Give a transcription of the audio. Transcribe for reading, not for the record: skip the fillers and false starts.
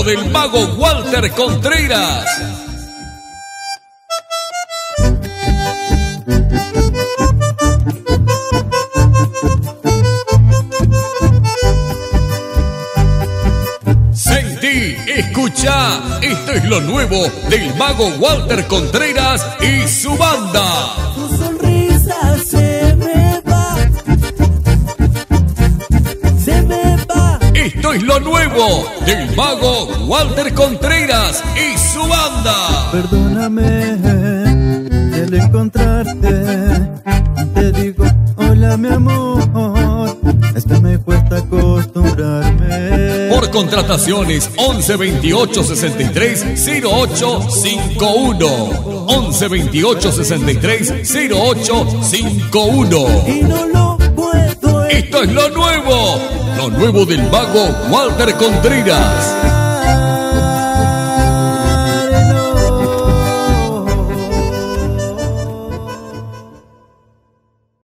nuevo del mago Walter Contreras. Sentí, escucha, esto es lo nuevo del mago Walter Contreras y su banda. Tu sonrisa se me va, se me va. Esto es lo nuevo del mago Walter Contreras y su banda. Perdóname, al encontrarte te digo hola mi amor, es que me cuesta acostumbrarme. Por contrataciones 11 28 63 08 51 11 28 63 08 51. Y no lo puedo. Esto es lo nuevo del mago Walter Contreras.